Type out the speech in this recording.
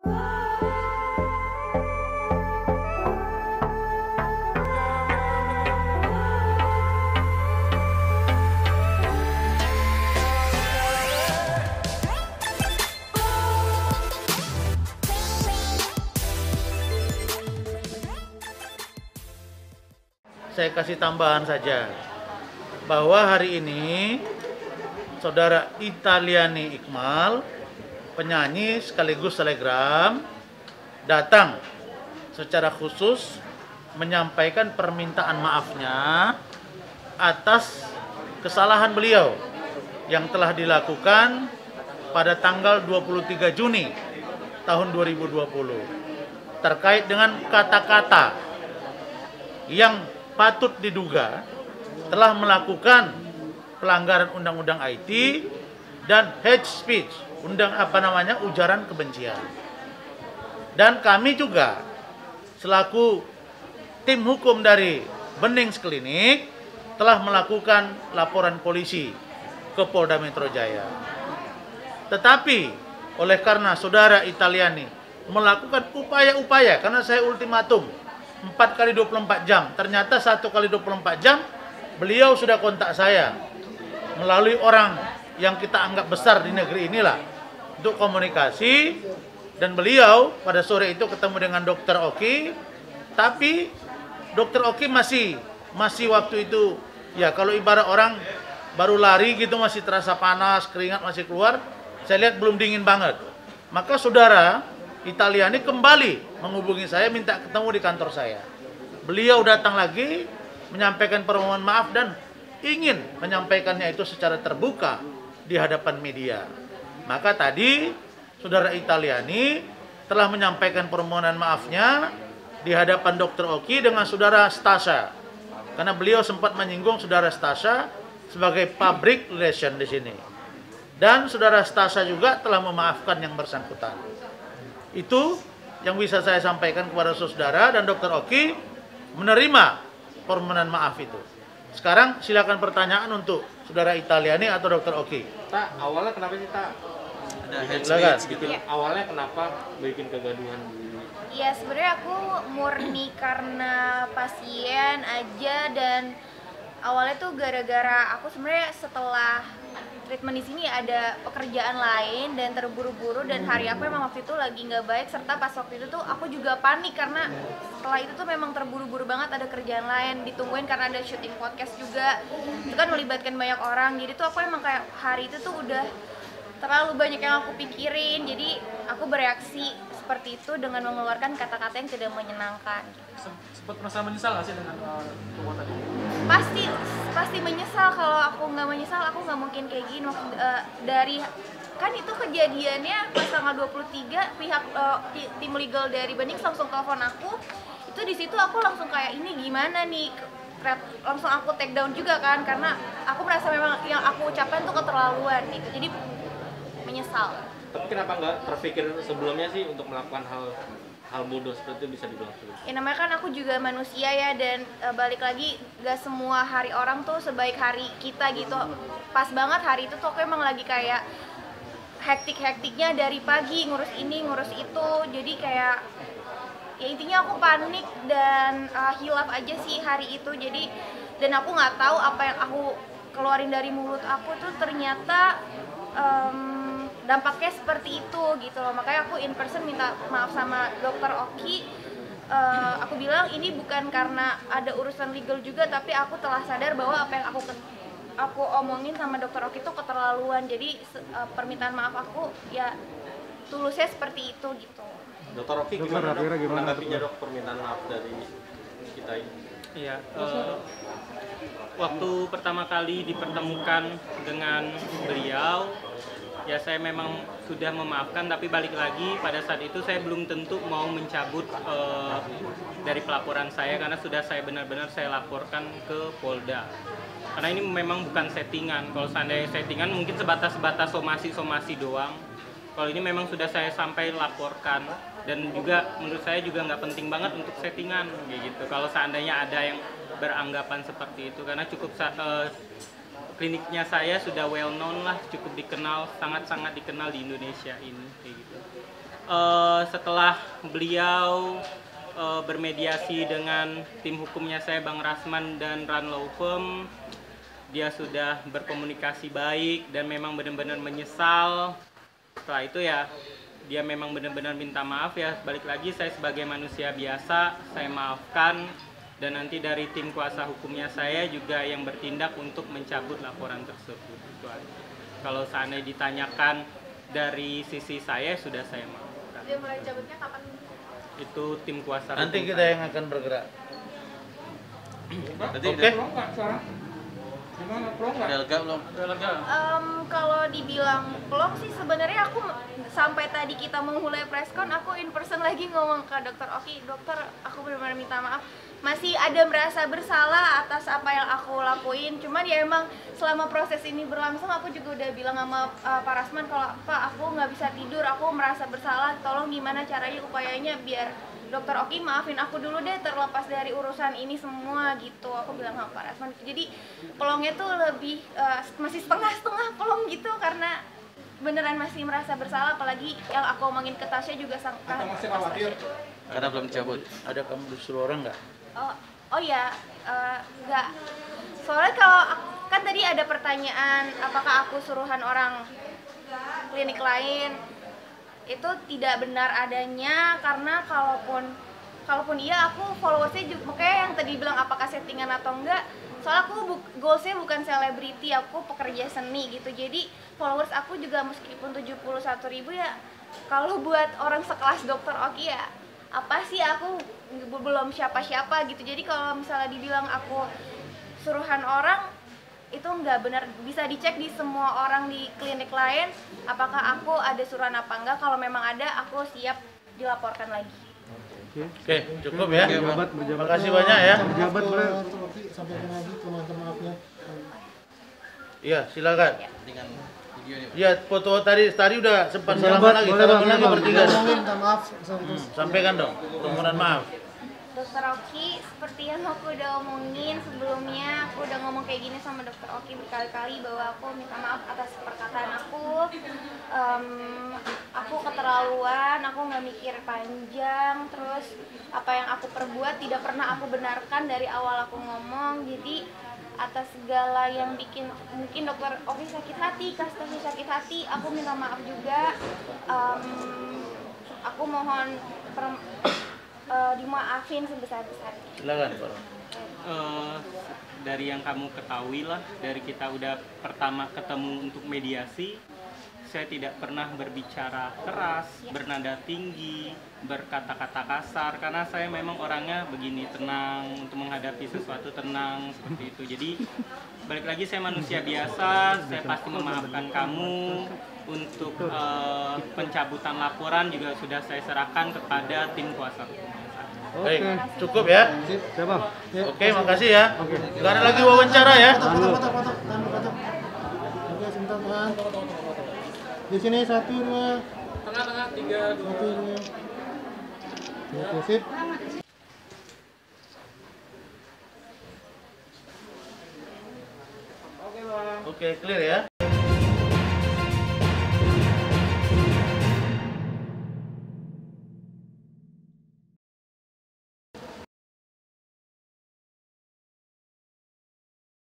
Saya kasih tambahan saja bahwa hari ini Saudara Italiani Iqmal, penyanyi sekaligus selegram, datang secara khusus menyampaikan permintaan maafnya atas kesalahan beliau yang telah dilakukan pada tanggal 23 Juni tahun 2020 terkait dengan kata-kata yang patut diduga telah melakukan pelanggaran undang-undang IT dan hate speech, ujaran kebencian. Dan kami juga selaku tim hukum dari Benings Klinik telah melakukan laporan polisi ke Polda Metro Jaya. Tetapi oleh karena Saudara Italiani melakukan upaya-upaya, karena saya ultimatum 4 kali 24 jam. Ternyata 1 kali 24 jam beliau sudah kontak saya melalui orang yang kita anggap besar di negeri inilah untuk komunikasi, dan beliau pada sore itu ketemu dengan Dokter Oki, tapi Dokter Oki masih waktu itu ya kalau ibarat orang baru lari gitu, masih terasa panas, keringat masih keluar. Saya lihat belum dingin banget. Maka Saudara Italiani kembali menghubungi saya, minta ketemu di kantor saya. Beliau datang lagi menyampaikan permohonan maaf dan ingin menyampaikannya itu secara terbuka di hadapan media. Maka tadi Saudara Italiani telah menyampaikan permohonan maafnya di hadapan Dr. Oki dengan Saudara Stasha. Karena beliau sempat menyinggung Saudara Stasha sebagai public relation di sini. Dan Saudara Stasha juga telah memaafkan yang bersangkutan. Itu yang bisa saya sampaikan kepada saudara, dan Dr. Oki menerima permohonan maaf itu. Sekarang silakan pertanyaan untuk Saudara Italiani atau Dr. Oki. Tak, awalnya kenapa sih tak ada hate speech gitu? Ya. Awalnya kenapa bikin kegaduhan? Ya sebenarnya aku murni karena pasien aja, dan awalnya tuh gara-gara aku sebenarnya setelah treatment di sini ada pekerjaan lain dan terburu-buru, dan hari aku memang waktu itu lagi nggak baik, serta pas waktu itu tuh aku juga panik karena setelah itu tuh memang terburu-buru banget, ada kerjaan lain ditungguin karena ada syuting podcast juga, itu kan melibatkan banyak orang. Jadi tuh aku emang kayak hari itu tuh udah terlalu banyak yang aku pikirin, jadi aku bereaksi seperti itu dengan mengeluarkan kata-kata yang tidak menyenangkan. Sempat merasa menyesal nggak sih dengan perbuatan itu? Pasti menyesal. Kalau aku nggak menyesal, aku nggak mungkin kayak gini. Dari kan itu kejadiannya pas tanggal 23, pihak tim legal dari Benings langsung telepon aku. Itu di situ aku langsung kayak, ini gimana nih, langsung aku take down juga kan, karena aku merasa memang yang aku ucapkan tuh keterlaluan gitu. Jadi menyesal. Tapi kenapa nggak terpikir sebelumnya sih untuk melakukan hal bodoh seperti itu, bisa dibilang terus? Ya namanya kan aku juga manusia ya, dan balik lagi gak semua hari orang tuh sebaik hari kita gitu. Pas banget hari itu tuh aku emang lagi kayak hektik-hektiknya dari pagi, ngurus ini ngurus itu, jadi kayak ya intinya aku panik dan hilaf aja sih hari itu. Jadi dan aku nggak tahu apa yang aku keluarin dari mulut aku tuh ternyata dampaknya seperti itu gitu loh. Makanya aku in person minta maaf sama Dr. Oki. Aku bilang ini bukan karena ada urusan legal juga, tapi aku telah sadar bahwa apa yang aku omongin sama Dr. Oki itu keterlaluan. Jadi permintaan maaf aku ya tulusnya seperti itu gitu. Dr. Oki gimana dok menanggapinya dok permintaan maaf dari kita ini? Iya, waktu pertama kali dipertemukan dengan beliau, ya saya memang sudah memaafkan, tapi balik lagi pada saat itu saya belum tentu mau mencabut dari pelaporan saya, karena sudah saya benar-benar saya laporkan ke Polda. Karena ini memang bukan settingan. Kalau seandainya settingan mungkin sebatas somasi doang. Kalau ini memang sudah saya sampai laporkan, dan juga menurut saya juga nggak penting banget untuk settingan kayak gitu. Kalau seandainya ada yang beranggapan seperti itu, karena cukup kliniknya saya sudah well known lah, cukup dikenal, sangat-sangat dikenal di Indonesia ini kayak gitu. setelah beliau bermediasi dengan tim hukumnya saya Bang Rasman dan Run Law Firm, dia sudah berkomunikasi baik dan memang benar-benar menyesal. Setelah itu ya dia memang benar-benar minta maaf ya. Balik lagi saya sebagai manusia biasa, saya maafkan, dan nanti dari tim kuasa hukumnya saya juga yang bertindak untuk mencabut laporan tersebut. Itu aja. Kalau seandainya ditanyakan dari sisi saya, sudah saya maafkan. Dia mulai cabutnya kapan? Itu tim kuasa Nanti hukum kita saya. yang akan bergerak. Berarti Oke. udah lega belum? Kalau dibilang plong sih sebenarnya aku sampai tadi kita memulai preskon, aku in person lagi ngomong ke dokter Oki, dokter aku benar-benar minta maaf, masih ada merasa bersalah atas apa yang aku lakuin. Cuman ya emang selama proses ini berlangsung aku juga udah bilang sama Pak Rasman kalau Pak aku nggak bisa tidur, aku merasa bersalah, tolong gimana caranya upayanya biar Dokter Oki maafin aku dulu deh terlepas dari urusan ini semua gitu. Aku bilang sama Pak Rasman. Jadi pelongnya tuh lebih masih setengah-setengah pelong gitu karena beneran masih merasa bersalah, apalagi yang aku omongin ke Tasya juga sangat masih khawatir Karena belum dicabut. Ada kamu disuruh orang nggak? oh ya nggak, soalnya kalau kan tadi ada pertanyaan apakah aku suruhan orang klinik lain, itu tidak benar adanya, karena kalaupun iya aku followersnya juga, makanya yang tadi bilang apakah settingan atau enggak, soalnya aku goalsnya bukan selebriti, aku pekerja seni gitu, jadi followers aku juga meskipun 71.000 ya kalau buat orang sekelas Dokter Oki ya apa sih, aku belum siapa-siapa gitu. Jadi kalau misalnya dibilang aku suruhan orang, itu nggak benar, bisa dicek di semua orang di klinik lain apakah aku ada suruhan apa enggak. Kalau memang ada, aku siap dilaporkan lagi. Oke, cukup ya. Berjabat. Terima kasih banyak ya. Berjabat boleh. Sampaikan lagi permohonan maafnya. Iya, silakan. Dengan video ini. Ya, foto tadi udah sempat Berjabat, salaman lagi. boleh, Salaman Bang. lagi bertiga. Minta maaf. Sampaikan dong permohonan maaf. Dokter Oki, seperti yang aku udah omongin sebelumnya, aku udah ngomong kayak gini sama Dokter Oki berkali-kali bahwa aku minta maaf atas perkataan aku. Aku keterlaluan, aku nggak mikir panjang, terus apa yang aku perbuat tidak pernah aku benarkan dari awal aku ngomong. Jadi atas segala yang bikin mungkin Dokter Oki sakit hati, Kastasi sakit hati, aku minta maaf juga. Aku mohon dimaafin sebesar-besarnya. Silakan, Pak. Dari yang kamu ketahui lah, dari kita udah pertama ketemu untuk mediasi, saya tidak pernah berbicara keras, bernada tinggi, berkata-kata kasar, karena saya memang orangnya begini, tenang, untuk menghadapi sesuatu tenang, seperti itu. Jadi balik lagi saya manusia biasa, saya pasti memaafkan kamu. Untuk pencabutan laporan juga sudah saya serahkan kepada tim kuasa hukum. Baik, cukup ya. Siap, Bang. Oke, makasih ya. Nggak ada lagi wawancara ya. Foto. Oke, sebentar Tuhan. Di sini 1, 2. Tengah-tengah 3, 1, 2. Oke, sip. Oke, clear ya.